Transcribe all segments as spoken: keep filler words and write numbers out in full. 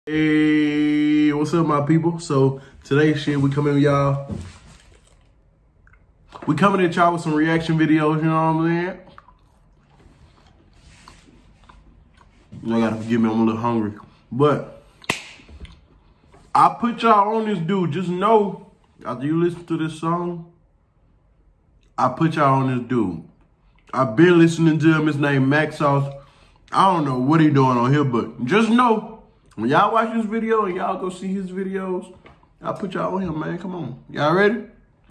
Hey, what's up, my people? So today's shit, we coming with y'all. We coming at y'all with some reaction videos, you know what I'm saying? You gotta forgive me, I'm a little hungry. But I put y'all on this dude. Just know, after you listen to this song, I put y'all on this dude. I've been listening to him. His name Max Sauce. I don't know what he doing on here, but just know, when y'all watch this video and y'all go see his videos, I put y'all on him, man. Come on. Y'all ready?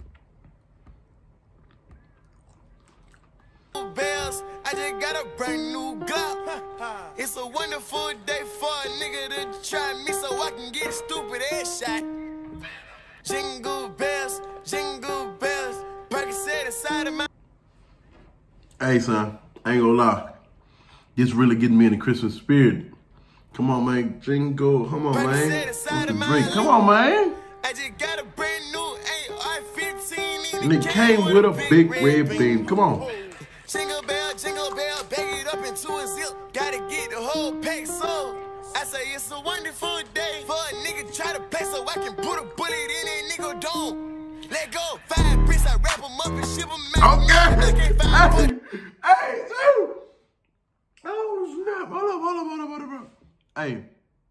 Bells, I just got a brand new Glock. It's a wonderful day for a nigga to try me so I can get a stupid ass shot. Jingle bells, jingle bells, Percocet inside of my... Hey, son, I ain't gonna lie. This really getting me in the Christmas spirit. Come on, man. Jingle. Come on, man. Drink. Come on, man. I just got a brand new A R fifteen. And it came with a big red beam. Come on. Jingle bell, jingle bell, bag it up into a zip. Gotta get the whole pack sold. I say it's a wonderful day for a nigga try to play so I can put a bullet in that nigga dome. Let go. Five bricks, I wrap them up and ship them out. Okay. I can't find Hey, hey, dude. Oh, snap. Hold up, hold up, hold up, hold up, hold up. Hey,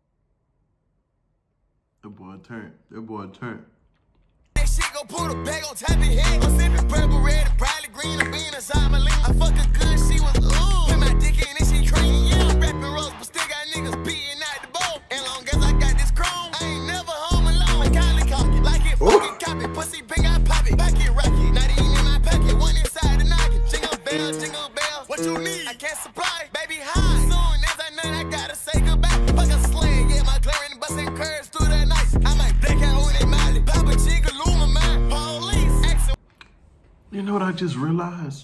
that boy turned. That boy turned. that shit go pull the bag on top of your head. I'm sipping purple, red, and probably green. I'm being inside my lean. I fuck her good, she was ooh. Put my dick in and she cream. Yeah, I'm rapping rose, but still got niggas beating out the bowl. And long as I got this chrome, I ain't never home alone. I'm kindly cocky, like it fucking copy. Pussy big, I pop it. Back it rocky, not even in my pocket. One inside the noggin. Jingle bell, jingle bell. What you need? I can't supply, baby, high. Soon as I know, I gotta say goodbye. Fuck a slang, yeah, my glaring busting curves through the night. I might black out on it, Molly. Papa Chica, Luma, man. Police, exit. You know what I just realized?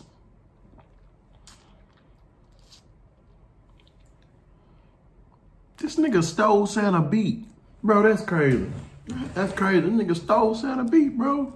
This nigga stole Santa beat. Bro, that's crazy. That's crazy. This nigga stole Santa beat, bro.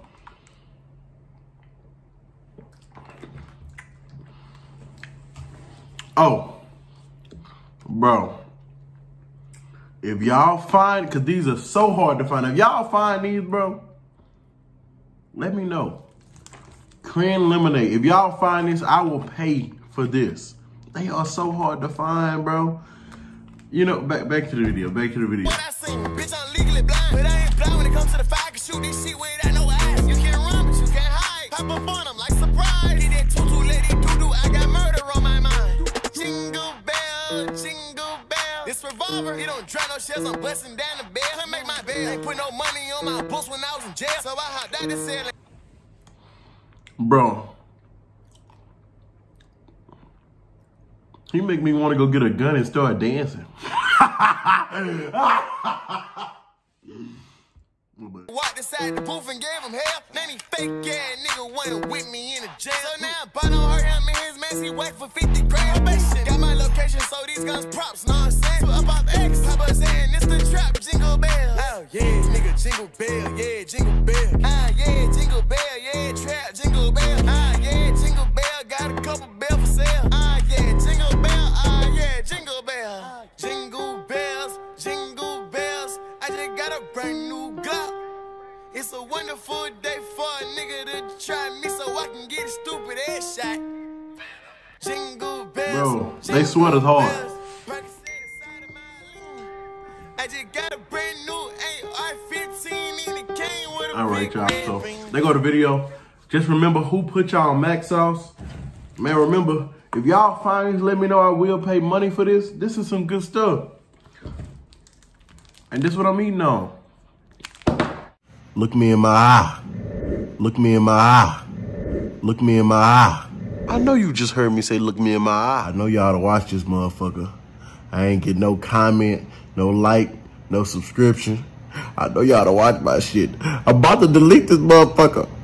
Oh. Bro. If y'all find, because these are so hard to find. If y'all find these, bro, let me know. Cran lemonade. If y'all find this, I will pay for this. They are so hard to find, bro. You know, back back to the video. Back to the video. What I seen, bitch, I'm legally blind. But I ain't blind when it comes to the fire. I can shoot this shit without no eyes. You can't run, but you can't hide. Pop up on them like surprise. Get that tutu, let it doo-doo. I got murder on my mind. Jingle bell, jingle bell. This revolver, it don't dry no shells. I'm busting down the bed. I make my bed. Ain't put no money on my books when I was in jail. So I hopped out the cell. Bro. He make me want to go get a gun and start dancing. Walked inside the booth and gave him hell. Then he fake ass nigga wanted with me in the jail. So now I bought on her him and his man, he whacked for fifty grand. Got my location, so these guns props, know what I'm saying? So up off X, Papa saying it's the Trap Jingle bell. Oh yeah, nigga, jingle bell, yeah, jingle bell. Ah yeah, jingle bell, yeah, Trap Jingle bell. Ah yeah, jingle bell, got a couple bell for sale. Ah yeah, jingle bell, ah yeah, jingle bell. Jingle bells, jingle bells, I just got a brand new Glock. It's a wonderful day for a nigga to try me so I can get a stupid ass shot. Jingle bells. Bro, they sweat us hard. I just got a brand new A R fifteen and it came with a All right, big y'all. red So ring. they go to video. Just remember who put y'all on Max Sauce. Man, remember, if y'all find this, let me know. I will pay money for this. This is some good stuff. And this is what I'm eating on. Look me in my eye. Look me in my eye. Look me in my eye. I know you just heard me say, look me in my eye. I know y'all to watch this motherfucker. I ain't get no comment, no like, no subscription. I know y'all to watch my shit. I'm about to delete this motherfucker.